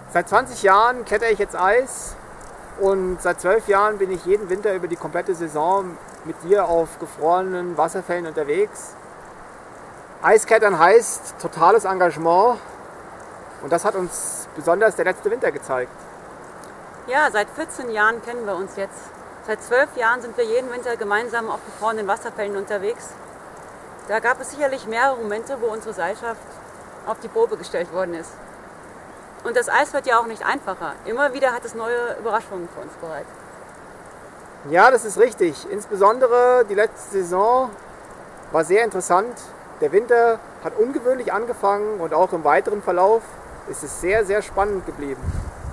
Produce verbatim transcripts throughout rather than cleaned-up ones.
Seit zwanzig Jahren klettere ich jetzt Eis und seit zwölf Jahren bin ich jeden Winter über die komplette Saison mit dir auf gefrorenen Wasserfällen unterwegs. Eisklettern heißt totales Engagement und das hat uns besonders der letzte Winter gezeigt. Ja, seit vierzehn Jahren kennen wir uns jetzt. Seit zwölf Jahren sind wir jeden Winter gemeinsam auf gefrorenen Wasserfällen unterwegs. Da gab es sicherlich mehrere Momente, wo unsere Seilschaft auf die Probe gestellt worden ist. Und das Eis wird ja auch nicht einfacher. Immer wieder hat es neue Überraschungen für uns bereit. Ja, das ist richtig. Insbesondere die letzte Saison war sehr interessant. Der Winter hat ungewöhnlich angefangen und auch im weiteren Verlauf ist es sehr, sehr spannend geblieben.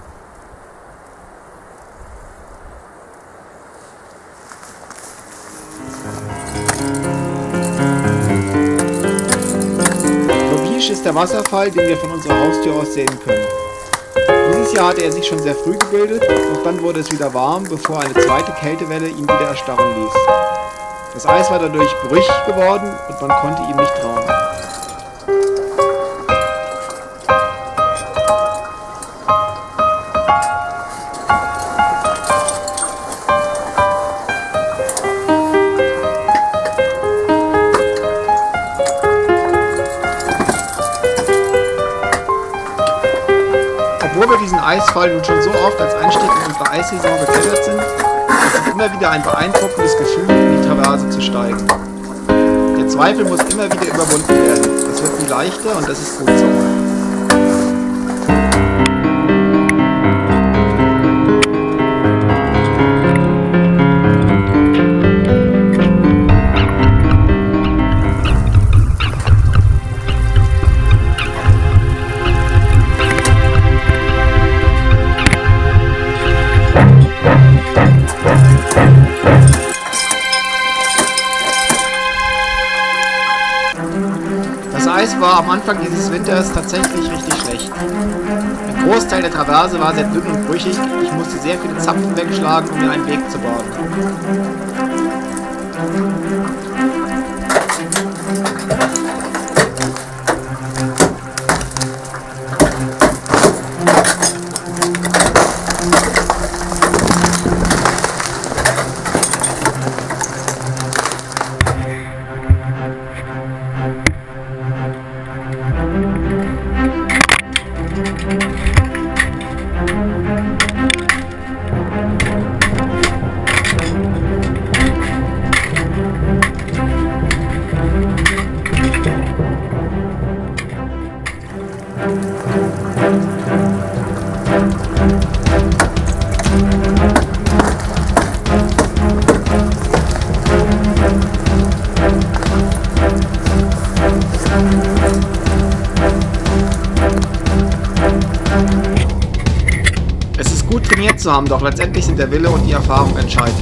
Ist der Wasserfall, den wir von unserer Haustür aus sehen können. Dieses Jahr hatte er sich schon sehr früh gebildet, doch dann wurde es wieder warm, bevor eine zweite Kältewelle ihn wieder erstarren ließ. Das Eis war dadurch brüchig geworden und man konnte ihm nicht trauen. Obwohl wir diesen Eisfall nun schon so oft als Einstieg in unsere Eissaison geklettert sind, ist es immer wieder ein beeindruckendes Gefühl, in die Traverse zu steigen. Der Zweifel muss immer wieder überwunden werden. Das wird nie leichter und das ist gut so. Das Eis war am Anfang dieses Winters tatsächlich richtig schlecht. Ein Großteil der Traverse war sehr dünn und brüchig. Ich musste sehr viele Zapfen wegschlagen, um mir einen Weg zu bauen. Es ist gut trainiert zu haben, doch letztendlich sind der Wille und die Erfahrung entscheidend.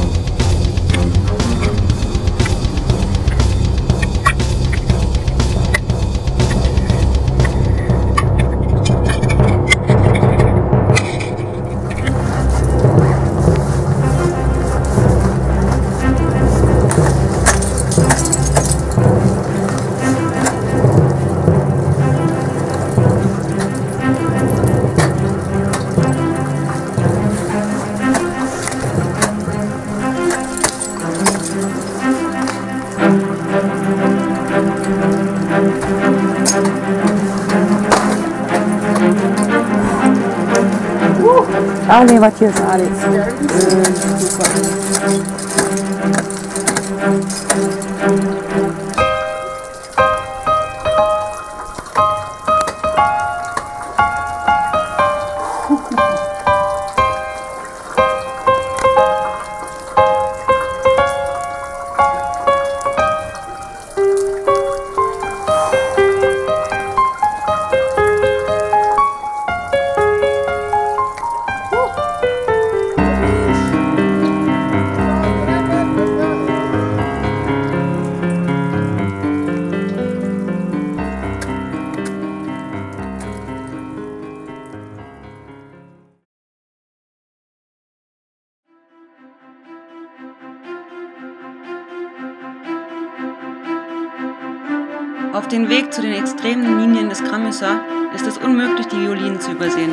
Ah nee, was hier ist Alex. Auf dem Weg zu den extremen Linien des Kramüser ist es unmöglich, die Violinen zu übersehen.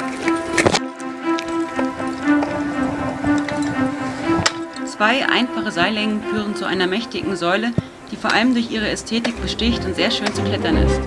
Zwei einfache Seillängen führen zu einer mächtigen Säule, die vor allem durch ihre Ästhetik besticht und sehr schön zu klettern ist.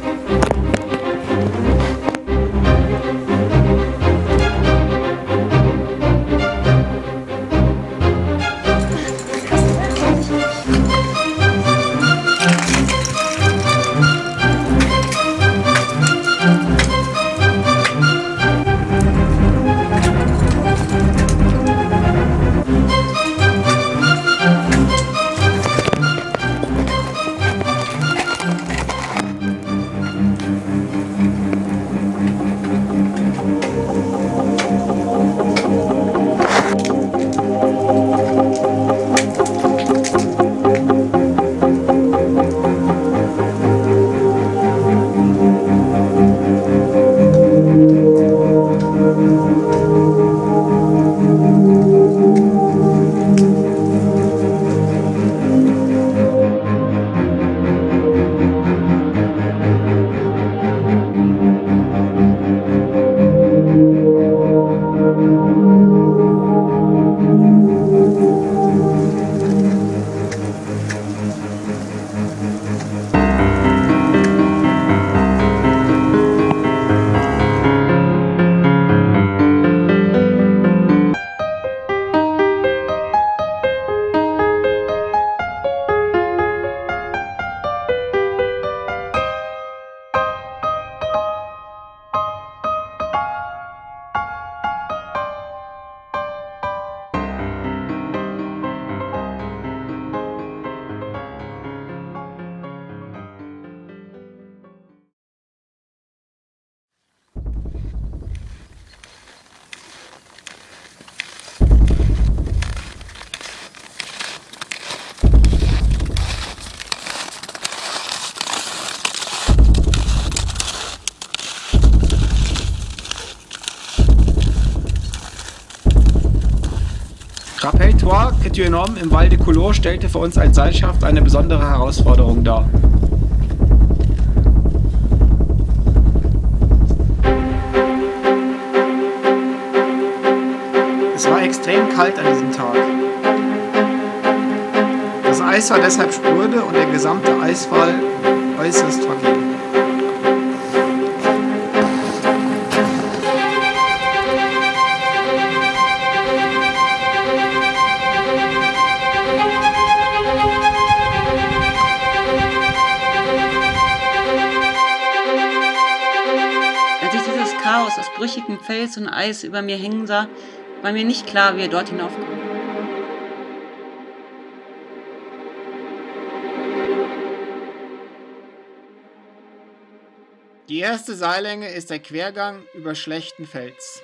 Rappel-Toi, T.Schmitt and M. im Val de Coulot stellte für uns als Seilschaft eine besondere Herausforderung dar. Es war extrem kalt an diesem Tag. Das Eis war deshalb spröde und der gesamte Eisfall äußerst fragil. Chaos aus brüchigem Fels und Eis über mir hängen sah, war mir nicht klar, wie er dort hinaufkam. Die erste Seillänge ist der Quergang über schlechten Fels.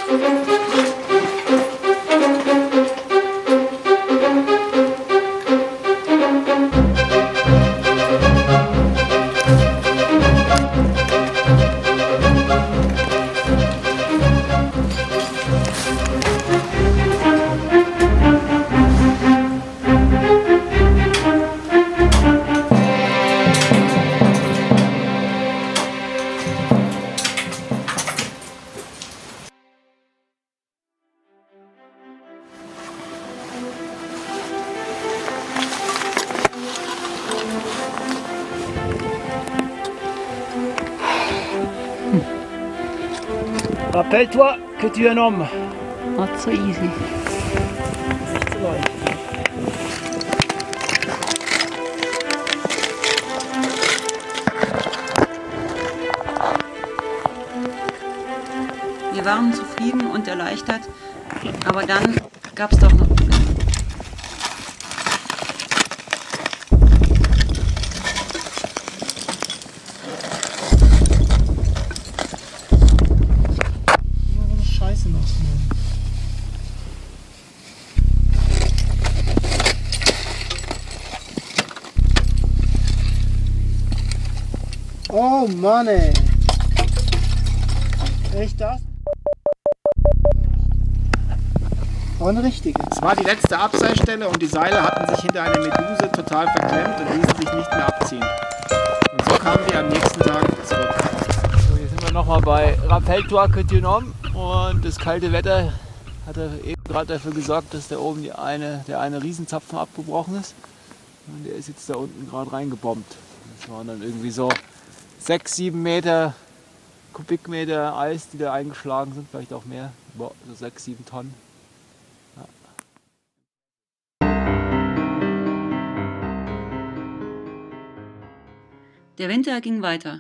Rappelle-toi que tu es un homme. Not so easy. Nicht so leicht. Wir waren zufrieden und erleichtert, aber dann gab es doch noch. Scheiße noch. Oh Mann, ey. Echt das? Oh, eine richtige. Es war die letzte Abseilstelle und die Seile hatten sich hinter einer Meduse total verklemmt und ließen sich nicht mehr abziehen. Und so kamen wir am nächsten Tag zurück. So, hier sind wir nochmal bei Rappelle-toi que tu es un homme und das kalte Wetter hat eben gerade dafür gesorgt, dass da oben die eine, der eine Riesenzapfen abgebrochen ist. Und der ist jetzt da unten gerade reingebombt. Das waren dann irgendwie so sechs, sieben Meter Kubikmeter Eis, die da eingeschlagen sind, vielleicht auch mehr, boah, so sechs, sieben Tonnen. Ja. Der Winter ging weiter.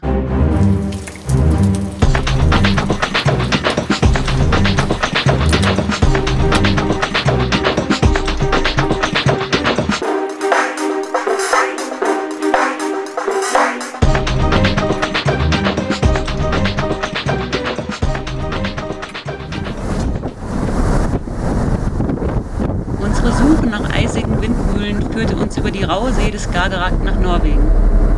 Unsere Suche nach eisigen Windmühlen führte uns über die raue See des Skagerrak nach Norwegen.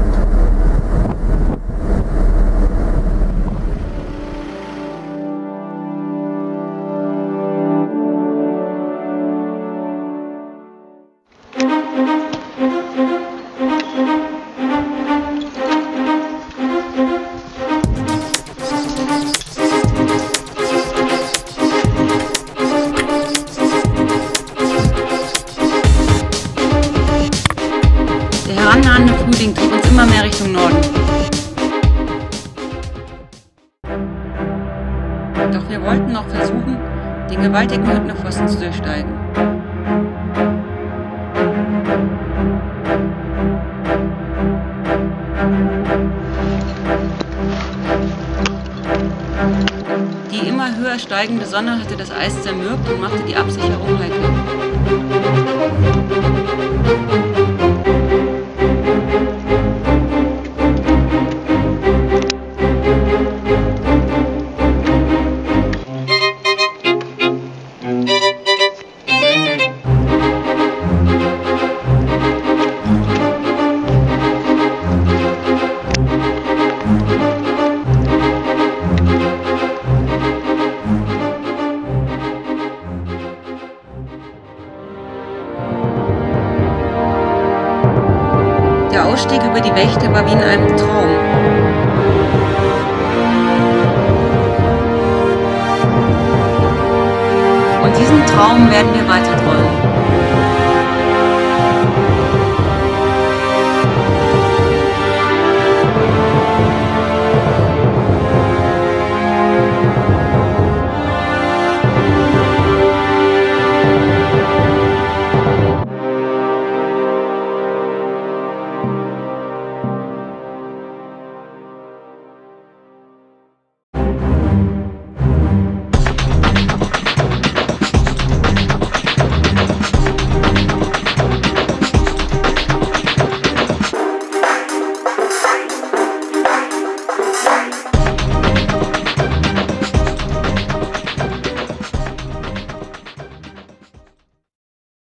Der herannahende Frühling trug uns immer mehr Richtung Norden. Doch wir wollten noch versuchen, den gewaltigen Hüttner Pfosten zu durchsteigen. Die immer höher steigende Sonne hatte das Eis zermürbt und machte die Absicherung heikel. Der Ausstieg über die Wächte war wie in einem Traum. Und diesen Traum werden wir weiter träumen.